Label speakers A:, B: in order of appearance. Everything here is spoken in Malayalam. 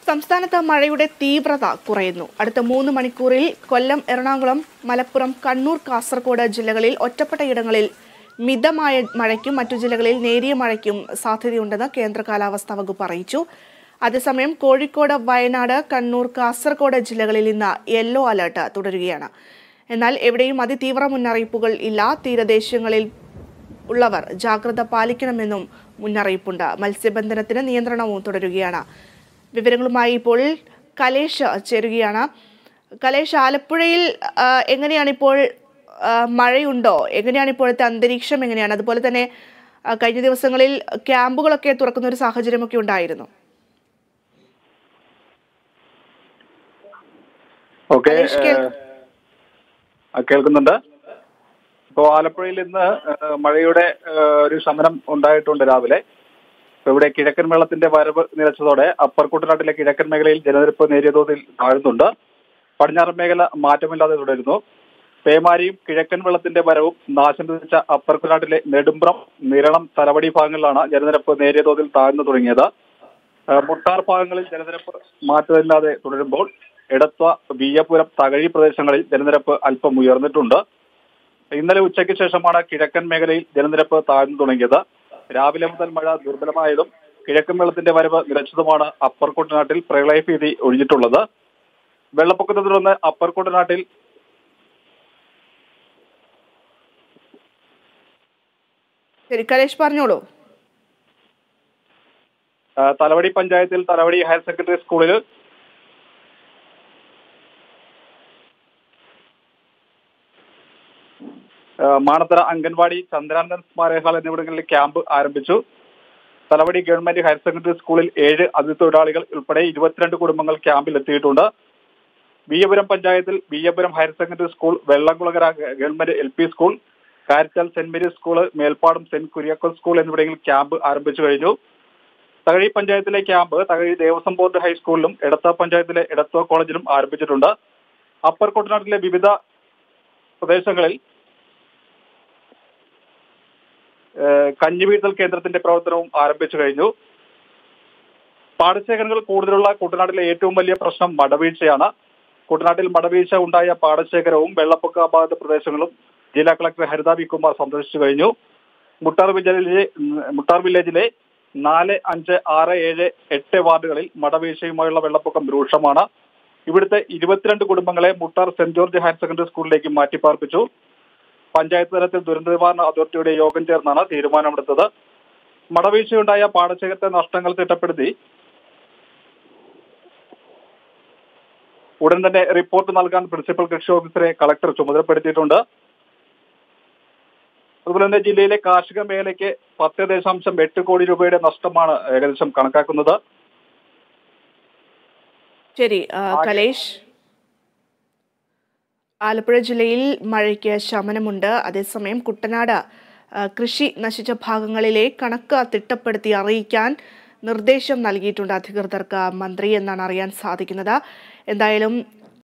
A: സംസ്ഥാനത്ത് മഴയുടെ തീവ്രത കുറയുന്നു. അടുത്ത 3 മണിക്കൂറിൽ കൊല്ലം, എറണാകുളം, മലപ്പുറം, കണ്ണൂർ, കാസർഗോഡ് ജില്ലകളിൽ ഒറ്റപ്പെട്ടയിടങ്ങളിൽ മിതമായ മഴയ്ക്കും മറ്റു ജില്ലകളിൽ നേരിയ മഴയ്ക്കും സാധ്യതയുണ്ടെന്ന് കേന്ദ്ര കാലാവസ്ഥാ വകുപ്പ് അറിയിച്ചു. അതേസമയം കോഴിക്കോട്, വയനാട്, കണ്ണൂർ, കാസർഗോഡ് ജില്ലകളിൽ ഇന്ന് യെല്ലോ അലർട്ട് തുടരുകയാണ്. എന്നാൽ എവിടെയും അതിതീവ്ര മുന്നറിയിപ്പുകൾ ഇല്ല. തീരദേശങ്ങളിൽ ഉള്ളവർ ജാഗ്രത പാലിക്കണമെന്നും മുന്നറിയിപ്പുണ്ട്. മത്സ്യബന്ധനത്തിന് നിയന്ത്രണവും തുടരുകയാണ്. വിവരങ്ങളുമായി ഇപ്പോൾ കലേഷ് ചേരുകയാണ്. കലേഷ്, ആലപ്പുഴയിൽ എങ്ങനെയാണിപ്പോൾ മഴയുണ്ടോ? എങ്ങനെയാണ് ഇപ്പോഴത്തെ അന്തരീക്ഷം? എങ്ങനെയാണ്? അതുപോലെ തന്നെ കഴിഞ്ഞ ദിവസങ്ങളിൽ ക്യാമ്പുകളൊക്കെ തുറക്കുന്ന ഒരു സാഹചര്യമൊക്കെ ഉണ്ടായിരുന്നു.
B: കേൾക്കുന്നുണ്ട്. ഇപ്പോൾ ആലപ്പുഴയിൽ ഇന്ന് മഴയുടെ ഒരു ശമനം ഉണ്ടായിട്ടുണ്ട് രാവിലെ. ഇവിടെ കിഴക്കൻ വെള്ളത്തിന്റെ വരവ് നിലച്ചതോടെ അപ്പർ കുട്ടനാട്ടിലെ കിഴക്കൻ മേഖലയിൽ ജലനിരപ്പ് നേരിയ തോതിൽ താഴ്ന്നുണ്ട്. പടിഞ്ഞാറൻ മേഖല മാറ്റമില്ലാതെ തുടരുന്നു. പേമാരിയും കിഴക്കൻ വെള്ളത്തിന്റെ വരവും നാശം വിധിച്ച അപ്പർ കുട്ടനാട്ടിലെ നെടുമ്പ്രം, നിരണം, തലവടി ഭാഗങ്ങളിലാണ് ജലനിരപ്പ് നേരിയ തോതിൽ താഴ്ന്നു തുടങ്ങിയത്. മുട്ടാർ ഭാഗങ്ങളിൽ ജലനിരപ്പ് മാറ്റമില്ലാതെ തുടരുമ്പോൾ എടത്വ, വിയ്യപുരം, തകഴി പ്രദേശങ്ങളിൽ ജലനിരപ്പ് അല്പം ഉയർന്നിട്ടുണ്ട്. ഇന്നലെ ഉച്ചയ്ക്ക് ശേഷമാണ് കിഴക്കൻ മേഖലയിൽ ജലനിരപ്പ് താഴ്ന്നു തുടങ്ങിയത്. രാവിലെ മുതൽ മഴ ദുർബലമായതും കിഴക്കൻ വെള്ളത്തിന്റെ വരവ് നിലച്ചതുമാണ് അപ്പർ കുട്ടനാട്ടിൽ പ്രളയഭീതി ഒഴിഞ്ഞിട്ടുള്ളത്. വെള്ളപ്പൊക്കത്തെ തുടർന്ന് അപ്പർ കുട്ടനാട്ടിൽ
A: പറഞ്ഞോളൂ.
B: തലവടി പഞ്ചായത്തിൽ തലവടി ഹയർ സെക്കൻഡറി സ്കൂളിൽ മാണത്തറ അംഗൻവാടി, ചന്ദ്രാനന്ദൻ സ്മാരക ഹാൾ എന്നിവിടങ്ങളിൽ ക്യാമ്പ് ആരംഭിച്ചു. തലവടി ഗവൺമെന്റ് ഹയർ സെക്കൻഡറി സ്കൂളിൽ 7 അതിഥി തൊഴിലാളികൾ ഉൾപ്പെടെ 22 കുടുംബങ്ങൾ ക്യാമ്പിൽ എത്തിയിട്ടുണ്ട്. വിയ്യപുരം പഞ്ചായത്തിൽ Viyyapuram higher secondary school, Vellamkulangara government LP school, Karichal Saint Mary's school, Melpadam Saint Kuriakose school എന്നിവിടങ്ങളിൽ ക്യാമ്പ് ആരംഭിച്ചു കഴിഞ്ഞു. തകഴി പഞ്ചായത്തിലെ ക്യാമ്പ് തകഴി ദേവസ്വം ബോർഡ് ഹൈസ്കൂളിലും എടത്വ പഞ്ചായത്തിലെ എടത്വ കോളേജിലും ആരംഭിച്ചിട്ടുണ്ട്. അപ്പർ കുട്ടനാട്ടിലെ വിവിധ പ്രദേശങ്ങളിൽ കഞ്ഞിവീഴ്ത്തൽ കേന്ദ്രത്തിന്റെ പ്രവർത്തനവും ആരംഭിച്ചു കഴിഞ്ഞു. പാടശേഖരങ്ങൾ കൂടുതലുള്ള കുട്ടനാട്ടിലെ ഏറ്റവും വലിയ പ്രശ്നം മടവീഴ്ചയാണ്. കുട്ടനാട്ടിൽ മടവീഴ്ച ഉണ്ടായ പാടശേഖരവും വെള്ളപ്പൊക്ക ബാധിത പ്രദേശങ്ങളും ജില്ലാ കളക്ടർ ഹരിത വി കുമാർ സന്ദർശിച്ചു കഴിഞ്ഞു. മുട്ടാർ വില്ലേജിലെ 4, 5, 6, 7, 8 വാർഡുകളിൽ മടവീഴ്ചയുമായുള്ള വെള്ളപ്പൊക്കം രൂക്ഷമാണ്. ഇവിടുത്തെ 22 കുടുംബങ്ങളെ Muttar Saint George higher secondary സ്കൂളിലേക്ക് മാറ്റിപ്പാർപ്പിച്ചു. പഞ്ചായത്ത് തലത്തിൽ ദുരന്ത നിവാരണ അതോറിറ്റിയുടെ യോഗം ചേർന്നാണ് തീരുമാനമെടുത്തത്. മടവീഴ്ചയുണ്ടായ പാടശേഖരത്തെ നഷ്ടങ്ങൾ തിട്ടപ്പെടുത്തി ഉടൻ തന്നെ റിപ്പോർട്ട് നൽകാൻ പ്രിൻസിപ്പൽ കൃഷി ഓഫീസറെ കളക്ടർ ചുമതലപ്പെടുത്തിയിട്ടുണ്ട്. അതുപോലെ തന്നെ ജില്ലയിലെ കാർഷിക മേഖലയ്ക്ക് 10.8 കോടി രൂപയുടെ നഷ്ടമാണ് ഏകദേശം കണക്കാക്കുന്നത്.
A: ശരി കലേഷ്, ആലപ്പുഴ ജില്ലയിൽ മഴയ്ക്ക് ശമനമുണ്ട്. അതേസമയം കുട്ടനാട് കൃഷി നശിച്ച ഭാഗങ്ങളിലെ കണക്ക് തിട്ടപ്പെടുത്തി അറിയിക്കാൻ നിർദ്ദേശം നൽകിയിട്ടുണ്ട് അധികൃതർക്ക് മന്ത്രി എന്നാണ് അറിയാൻ സാധിക്കുന്നത്. എന്തായാലും